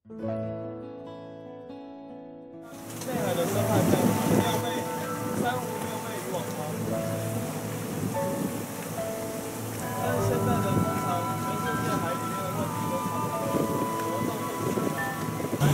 内海的生态非常好，6倍、3、5、6倍渔网超。但是现在的通常全世界海里面的问题都差不多，活动不足啊，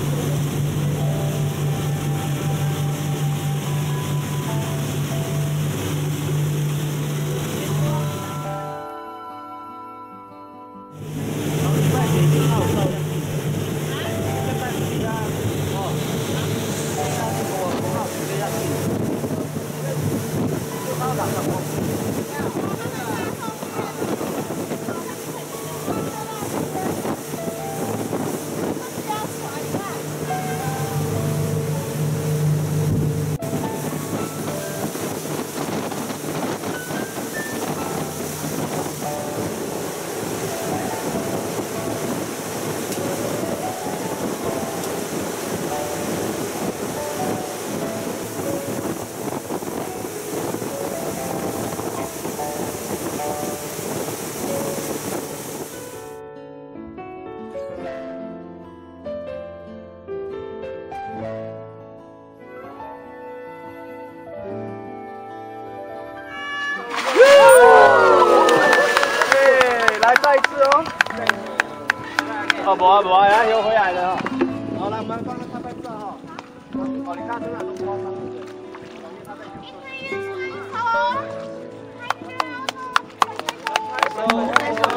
来再一次哦。哦，无啊，又回来了。好了，我们帮他拍照哈。哦，你看这两个花上面，旁边他在游泳。好哦。拍手。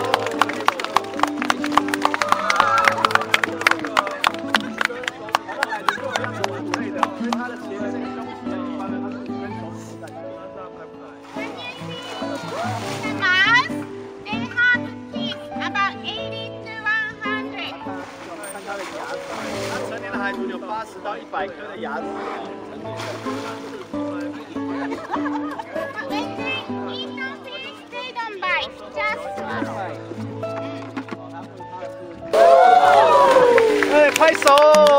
它的前面那个胸鳍呢，一般的它是跟手指在，这样拍不出来。看它的牙齿，它成年的海豚有80到100颗的牙齿哎，拍手！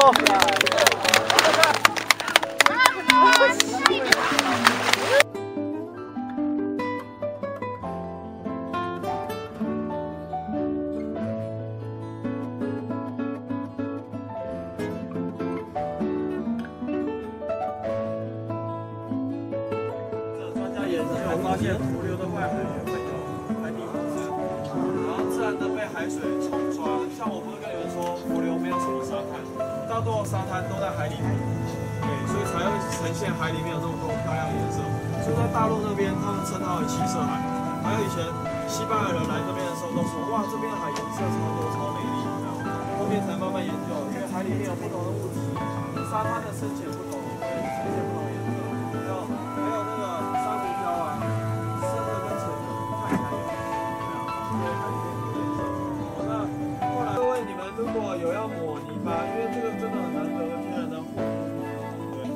有发现浮流的外海也会有海底物质，然后自然的被海水冲刷。像我不是跟你们说，浮流没有什么沙滩，大多的沙滩都在海里面，对，所以才会呈现海里面有这么多漂亮颜色。所以在大陆那边，他们称它为七色海。还有以前西班牙人来这边的时候都说，哇，这边的海颜色超多超美丽，后面才慢慢研究，因为海里面有不同的物质，沙滩的深浅不同，会呈现不同颜色。还有那个珊瑚礁啊，深的跟浅的看起来也不一样，因为海里面有颜色。那后来各位你们如果有要抹泥巴，因为这个真的很难得的天然的护肤，对。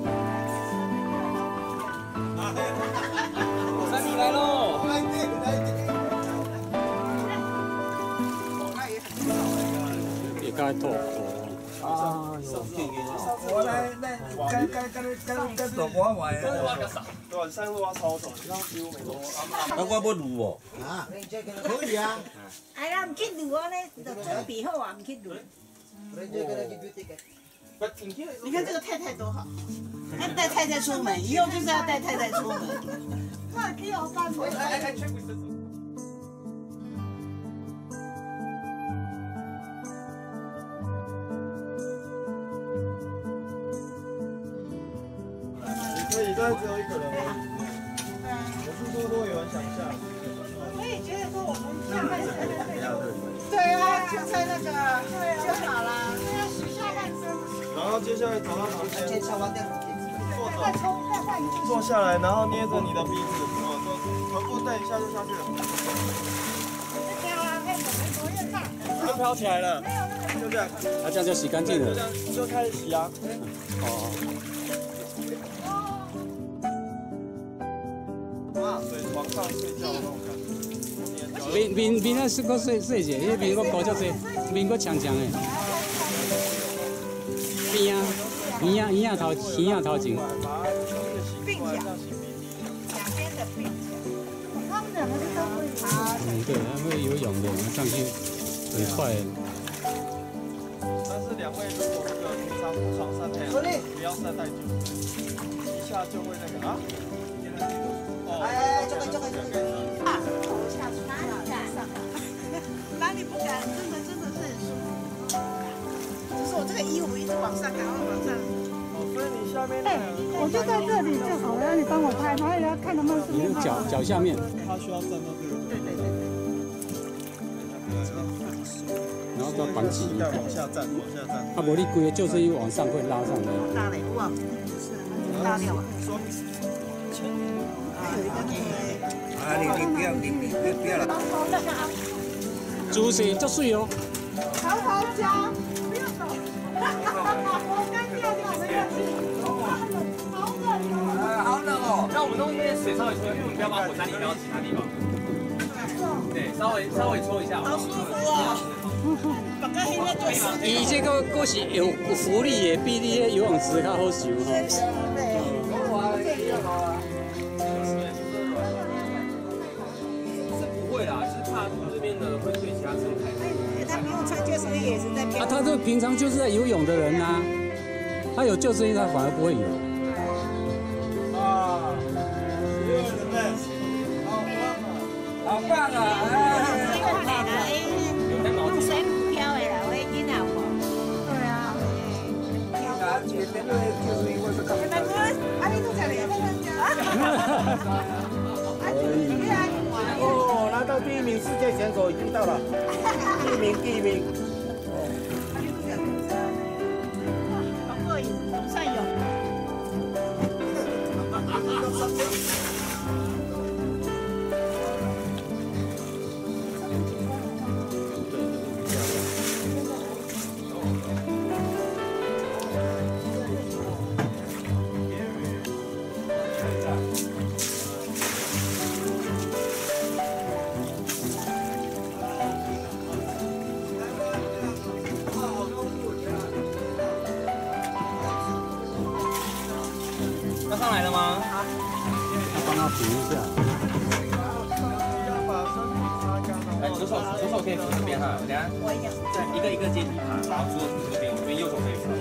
山米来喽！也该做。啊，我来，该做我买的。对，珊瑚蛙超爽，你看几乎每个。那我要撸哦。啊，可以啊。 哎呀，唔去撸我咧，就准备好啊，唔去撸。你看这个太太多好，要带太太出门，以后就是要带太太出门。那给我办回来。 所以这只有一个人吗？我是说，如果有人想下， 我也觉得说我们下半身对啊，就在那个就好了，要洗下半身。 然后接下来走到旁边，坐下来，然后捏着你的鼻子，就臀部蹬一下就下去了。就飘起来了，就这样。 那这样就洗干净了。 就这样就开始洗啊。哦。水床上睡觉那种感觉。 面那是个细细些，迄面个高较济，面个长长的。边啊，耳头前。 并脚，两边的并脚。他们两个都会爬。 对，他会游泳的，上去很快。 但是两位如果这个平常不常晒太阳，不要晒太久，一下就会那个啊。 哎，这个。哪里不敢？真的是很舒服。只是我这个衣服一直往上，赶快往上。 所以你下面我就在这里就好了，你帮我拍，然后也要看能不能顺便拍。 脚下面。 它需要站到这个。 对。 然后都要绑紧。 往下站。 啊，无你规个救生衣往上会拉上来。 拉嘞，哇，拉掉啊。还有一个你不要了。 主席足水哦。 好夹，不要走。我刚掉掉，没关系。 好冷哦。 那我们弄一点水稍微搓，因为我们不要把火山里飘到其他地方。对，稍微搓一下。 好舒服哦。把个黑面做湿。 伊这个是有浮力的，比你个游泳池较好游吼。 不会啦，是怕这边的会对其他生态。 他不用穿救生衣也是在飘。 啊，他这平常就是在游泳的人呐，他有救生衣，他反而不会游。 啊， 好棒啊！ 水不飘的啦，我已经好过。对啊。 哦，拿到第1名世界选手已经到了，第一名。 好过瘾，总算有。 要上来了吗？ 帮他扶一下。 来，左手可以扶这边哈，等下再一个阶梯爬，然后左手扶这边，我这边右手可以扶。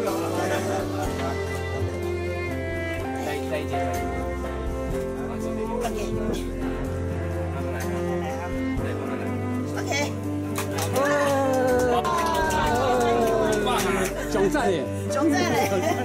再一阶。慢慢来，对，慢慢来。 OK。 总赞耶！ 总赞嘞！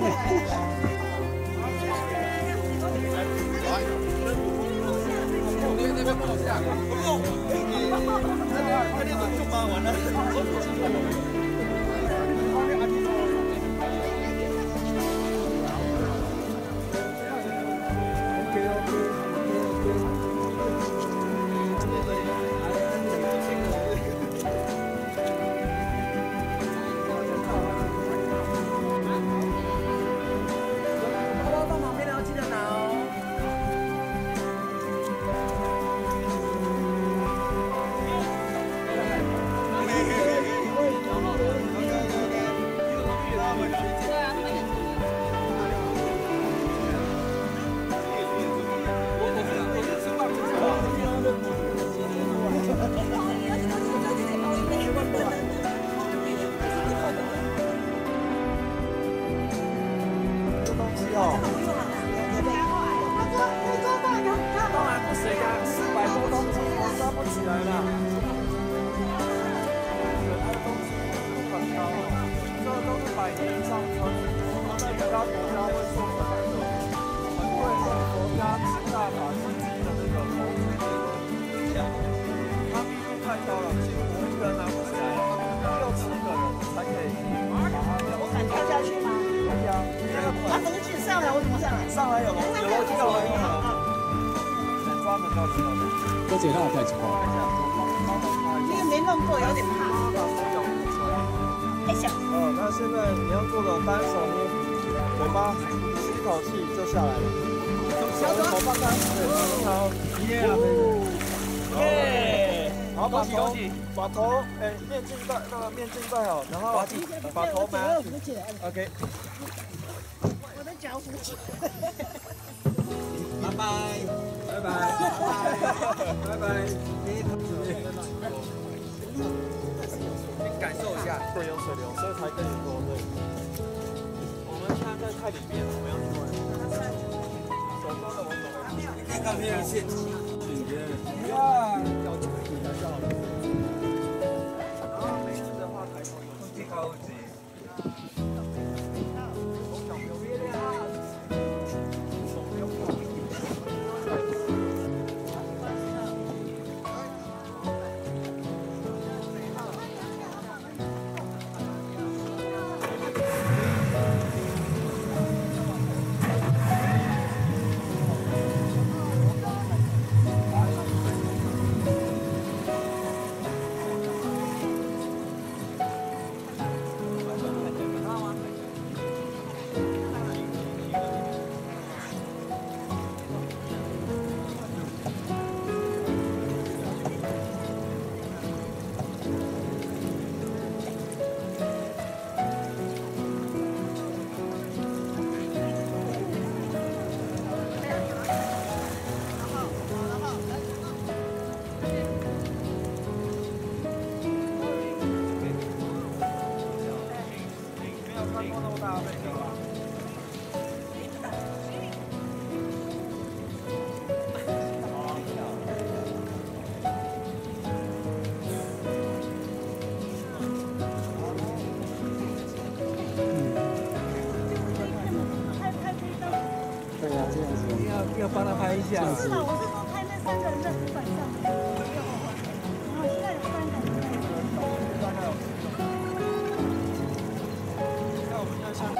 而且他有太高。 因为没弄过，有点怕。太小。 那现在你要做的单手捏嘴巴，吸一口气就下来了。手放开，对，好，耶！好，把头，面镜戴，那个面镜戴好，然后把头埋下去。OK。 我的脚扶起。 拜拜。感受一下。 下，对，有水流，所以才跟你说对。我们现在在太里边，我们要去玩。手高的我走。你可以看别人现场。哇，要注意一下笑。然后每次的话抬头有最高级。 要帮他拍一下。 是的，我是说拍那3个人的主板上面，然后现在有3个人在。 那我们要下。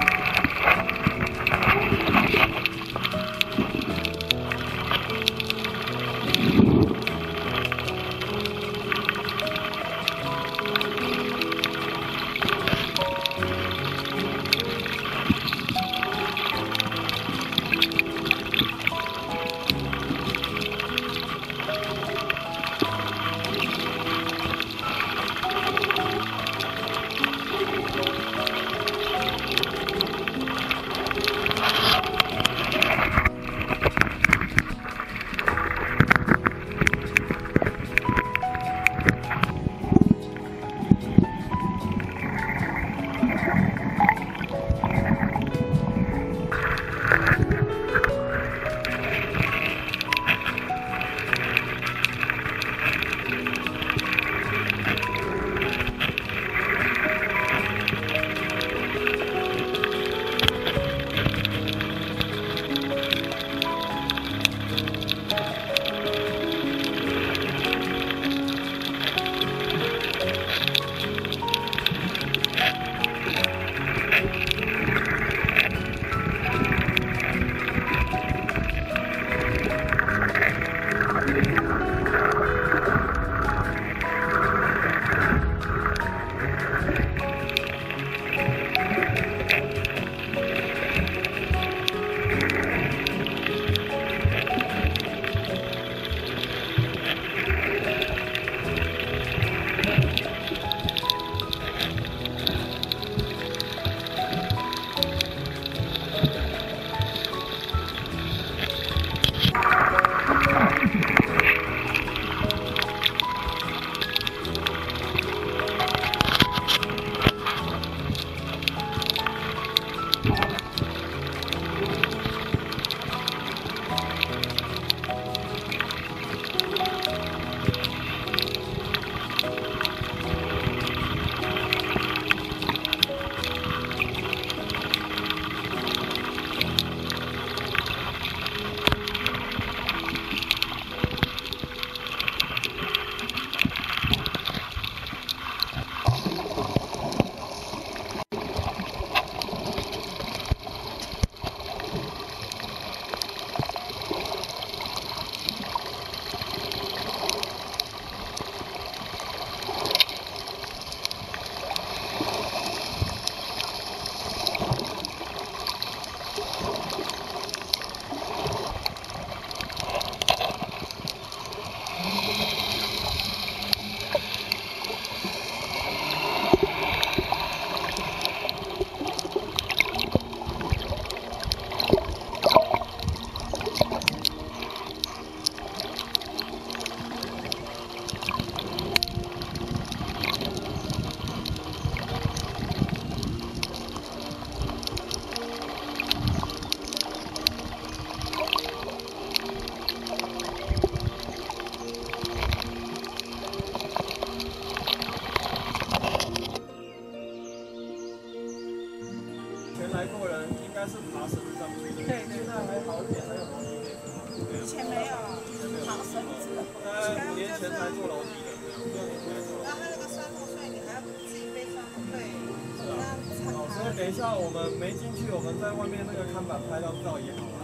该是爬绳子上去的。对，现在还好一点，还有楼梯可以走。 以前没有爬绳子， 大概5年前才做楼梯的，这样6年前才做。 然后它那个山路，所以你还要自己背上对。 所以等一下我们没进去，我们在外面那个看板拍张照也好啊。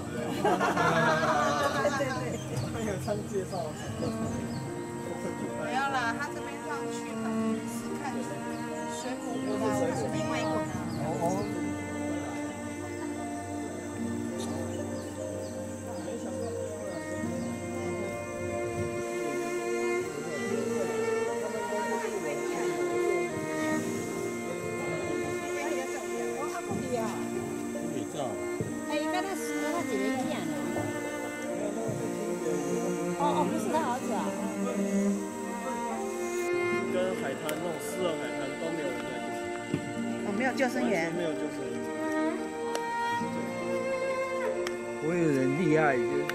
对。那个参介绍。 没有啦，他这边上去是看水母湖啦，我是另外一个。 不是他儿子啊。 跟海滩那种私人海滩都没有人在进去。 没有救生员。 没有救生员。 我有点厉害，就。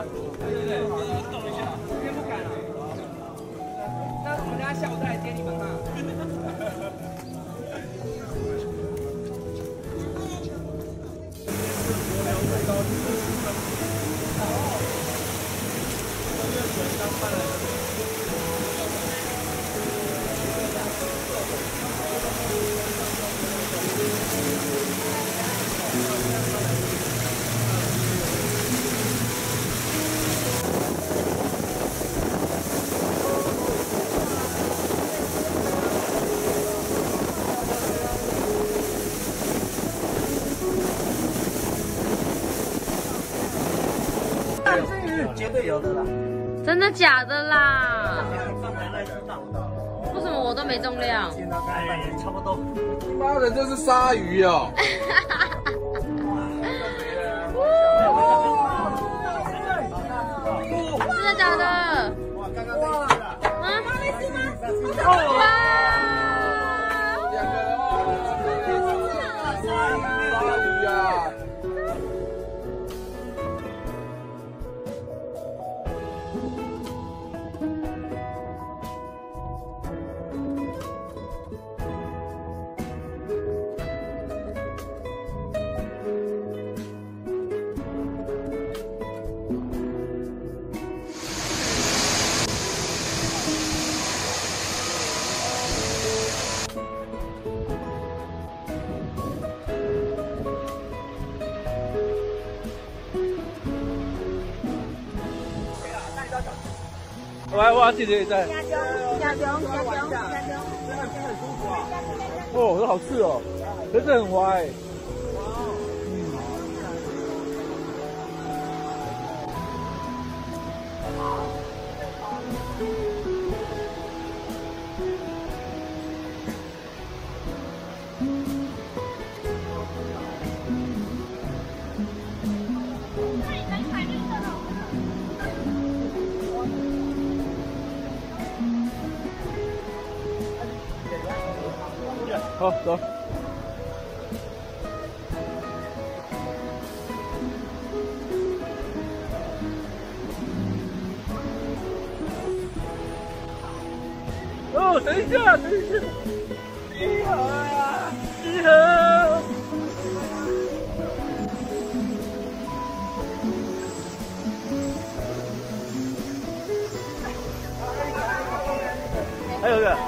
天不敢了。那我们等下下午再来接你们哈。 最高纪录10分。这个月前刚办了一个。 绝对有的啦！ 真的假的啦？为什么我都没重量？ 哎，差不多。 妈的，这是鲨鱼哦！ 真的假的？ 哇，刚刚哇！ 啊？ 哇！ 两个人哦！鲨鱼啊！ 我姐姐也在。哦，这好吃哦，可是很滑哎。好，走。哦，等一下，等一下，集合啊，集合！还有一个。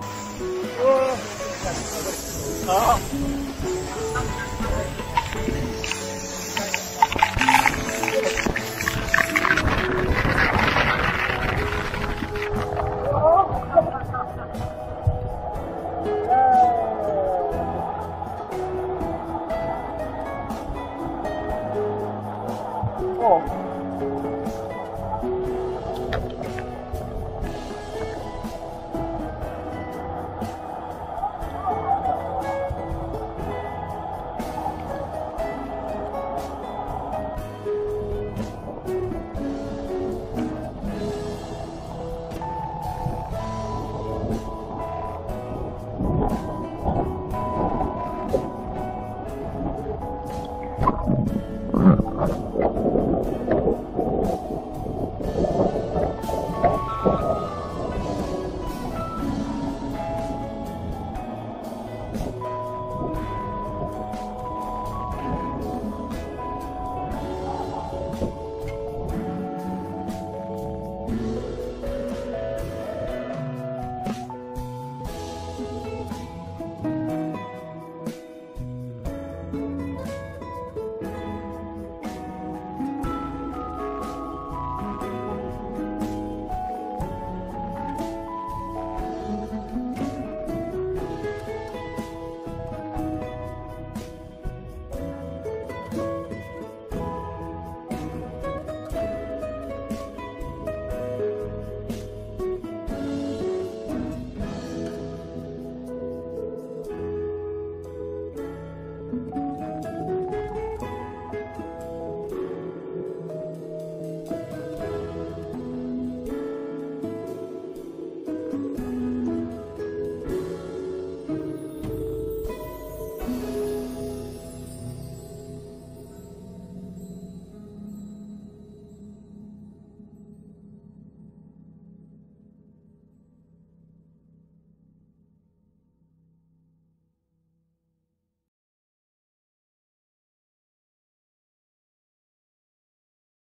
好。